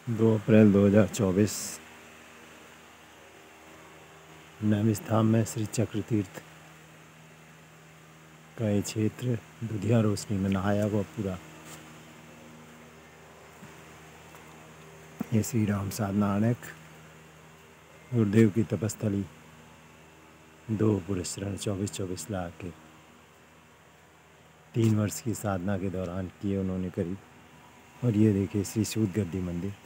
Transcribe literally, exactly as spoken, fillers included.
दो अप्रैल दो हज़ार चौबीस नैमिषधाम में श्री चक्र तीर्थ का ये क्षेत्र दुधिया रोशनी में नहाया हुआ पूरा। ये श्री राम साधना अनेक गुरुदेव की तपस्थली। दो पुरस्कार चौबीस चौबीस लाख के तीन वर्ष की साधना के दौरान किए उन्होंने करीब। और ये देखिए श्री सूत गद्दी मंदिर।